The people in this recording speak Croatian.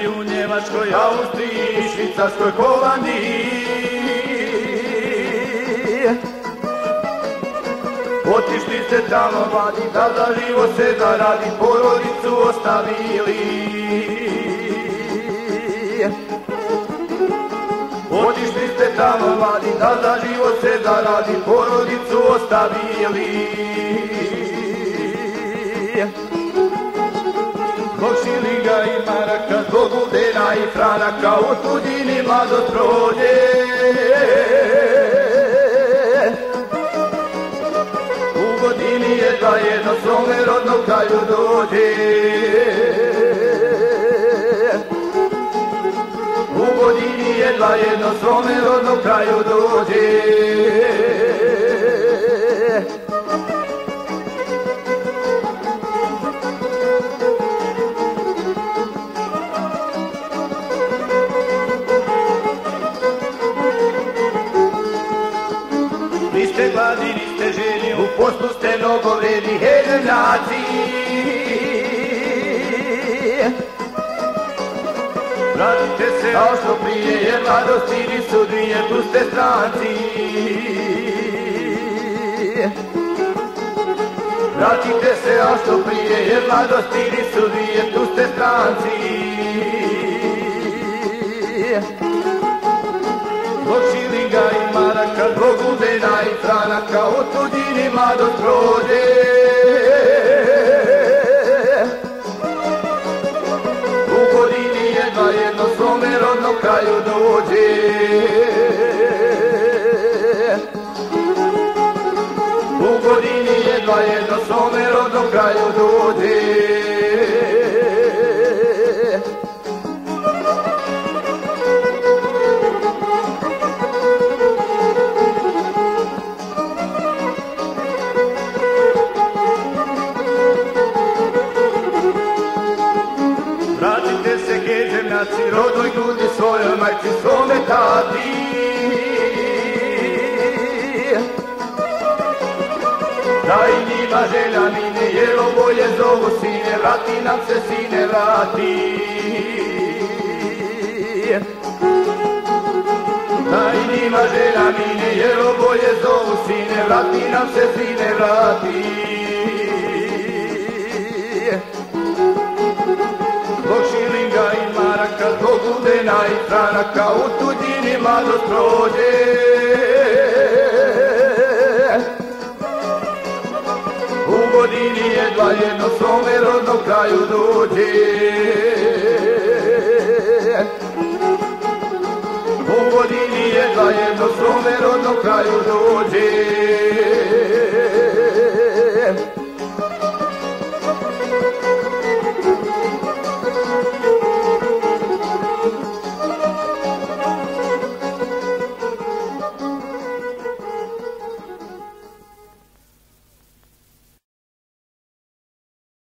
u Njemačkoj, Austriji, Švicarskoj, Holandiji. Otišli ste tamo mladi da za život se zaradi, porodicu ostavili. Otišli ste tamo mladi da za život se zaradi, porodicu ostavili. Zbog šilinga i maraka, zbog gudena i franaka, u tuđini mladost prođe. U godini jedva jedno svome rodnom kraju dođe. U godini jedva jedno svome rodnom kraju dođe. Niste gladni, niste željni, u poslu ste mnogo vredni, heljemljaci. Vratite se kao što prije, jer mladosti nisu dvije, tu ste stranci. Vratite se kao što prije, jer mladosti nisu dvije, tu ste stranci. Zbog šilinga i maraka, zbog gudena i franaka, u tuđini mladost prođe. U godini jedva jedno svome rodnom kraju dođe. U godini jedva jedno svome rodnom kraju dođe. Vratite se heđemljaci, rodnoj ljudi, svojoj majci, svome tati. Da i njima želja mine, jer oboje zovu sine, vrati nam se sine, vrati. Da i njima želja mine, jer oboje zovu sine, vrati nam se sine, vrati. Zbog šilinga i maraka, zbog gudena i franaka, u tuđini mladost prođe. U godini jedva jedno svome rodnom kraju dođe. U godini jedva jedno svome rodnom kraju dođe.